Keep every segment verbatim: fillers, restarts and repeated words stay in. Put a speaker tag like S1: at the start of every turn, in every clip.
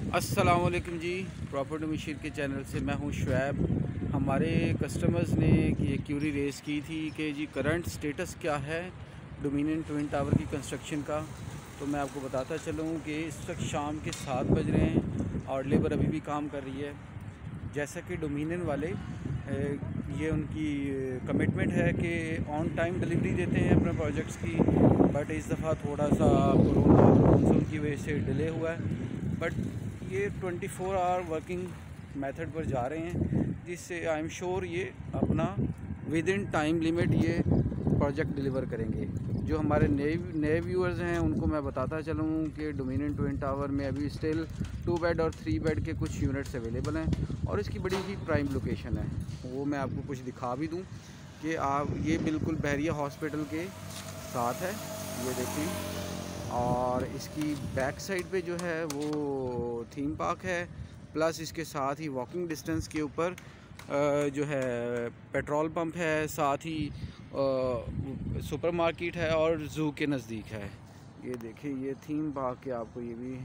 S1: अस्सलाम वालेकुम जी, प्रॉपर्टी मशीर के चैनल से मैं हूं शुएब। हमारे कस्टमर्स ने ये क्यूरी रेज़ की थी कि जी करंट स्टेटस क्या है डोमिनियन ट्विन टावर की कंस्ट्रक्शन का। तो मैं आपको बताता चलूँ कि इस वक्त शाम के सात बज रहे हैं और लेबर अभी भी काम कर रही है। जैसा कि डोमिनियन वाले ये उनकी कमिटमेंट है कि ऑन टाइम डिलीवरी देते हैं अपने प्रोजेक्ट्स की, बट इस दफ़ा थोड़ा सा कोरोना मानसून की वजह से डिले हुआ है। बट ये twenty four hour working method पर जा रहे हैं, जिससे आई एम श्योर ये अपना विद इन टाइम लिमिट ये प्रोजेक्ट डिलीवर करेंगे। जो हमारे नए नए व्यूअर्स हैं उनको मैं बताता चलूँ कि डोमिनियन ट्विन टावर में अभी स्टिल टू बेड और थ्री बेड के कुछ यूनिट्स अवेलेबल हैं और इसकी बड़ी ही प्राइम लोकेशन है। वो मैं आपको कुछ दिखा भी दूँ कि आप ये बिल्कुल बहरिया हॉस्पिटल के साथ है, ये देखिए। और इसकी बैक साइड पे जो है वो थीम पार्क है, प्लस इसके साथ ही वॉकिंग डिस्टेंस के ऊपर जो है पेट्रोल पंप है, साथ ही सुपरमार्केट है और ज़ू के नज़दीक है। ये देखिए, ये थीम पार्क के आपको ये भी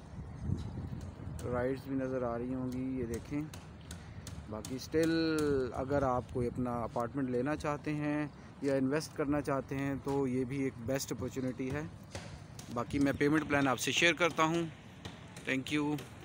S1: राइड्स भी नज़र आ रही होंगी, ये देखें। बाकी स्टिल अगर आप कोई अपना अपार्टमेंट लेना चाहते हैं या इन्वेस्ट करना चाहते हैं तो ये भी एक बेस्ट अपॉर्चुनिटी है। बाकी मैं पेमेंट प्लान आपसे शेयर करता हूँ। Thank you.